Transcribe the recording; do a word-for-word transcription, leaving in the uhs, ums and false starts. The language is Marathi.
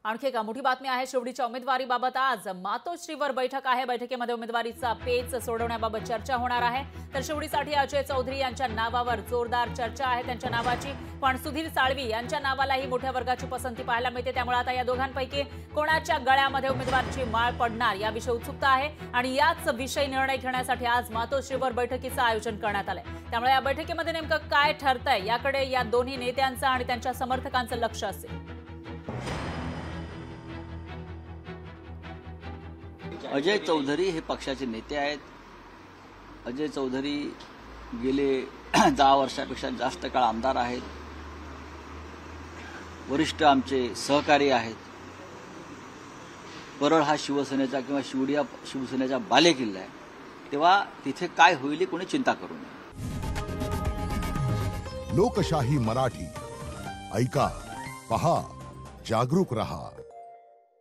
आणखी एक मोठी बातमी आहे शिवडीच्या उमेदवारीबाबत। आज मातोश्रीवर बैठक आहे। बैठकीमध्ये उमेदवारीचा पेच सोडवण्याबाबत चर्चा होणार आहे। तर शिवडीसाठी अजय चौधरी यांच्या नावावर जोरदार चर्चा आहे त्यांच्या नावाची, पण सुधीर साळवी यांच्या नावालाही मोठ्या वर्गाची पसंती पाहायला मिळते। त्यामुळे आता या दोघांपैकी कोणाच्या गळ्यामध्ये उमेदवाराची माळ पडणार याविषयी उत्सुकता आहे आणि याच विषयी निर्णय घेण्यासाठी आज मातोश्रीवर बैठकीचं आयोजन करण्यात आलंय। त्यामुळे या बैठकीमध्ये नेमकं काय ठरतंय याकडे या दोन्ही नेत्यांचं आणि त्यांच्या समर्थकांचं लक्ष असेल। अजय चौधरी हे पक्षाचे नेते आहेत। अजय चौधरी गेले दहा वर्षापेक्षा जास्त काळ आमदार आहेत, वरिष्ठ आमचे सहकारी आहेत। परळ हा शिवसेनेचा किंवा शिवडी हा शिवसेनेचा बालेकिल्ला आहे, तेव्हा तिथे काय होईल कोणी चिंता करू नये। लोकशाही मराठी ऐका, पहा, जागरूक रहा।